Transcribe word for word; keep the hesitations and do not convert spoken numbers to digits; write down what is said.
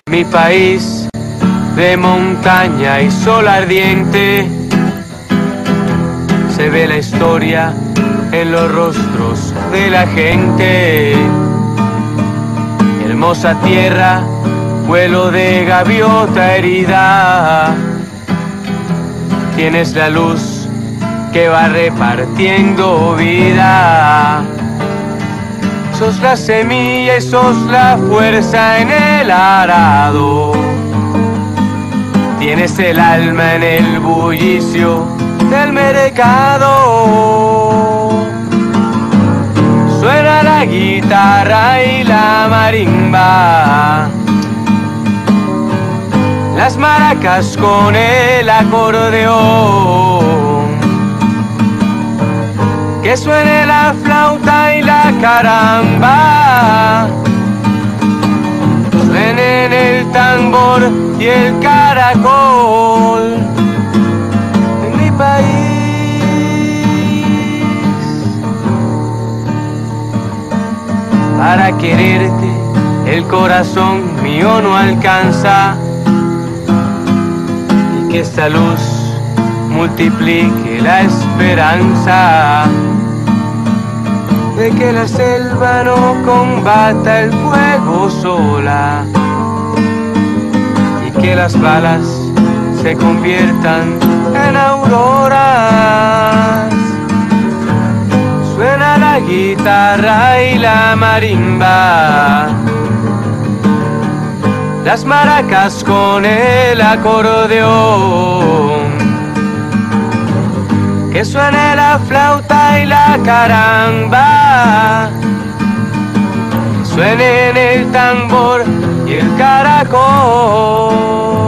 Mi país de montaña y sol ardiente, se ve la historia en los rostros de la gente. Hermosa tierra, vuelo de gaviota herida, tienes la luz que va repartiendo vida. Sos la semilla y sos la fuerza en el arado, tienes el alma en el bullicio del mercado. Suena la guitarra y la marimba, las maracas con el acordeón, que suene la flauta y la caramba, suenen el tambor y el caracol. En mi país, para quererte el corazón mío no alcanza, y que esta luz multiplique la esperanza de que la selva no combata el fuego sola, y que las balas se conviertan en auroras. Suena la guitarra y la marimba, las maracas con el acordeón, que suene la flauta y la caramba, que suene el tambor y el caracol.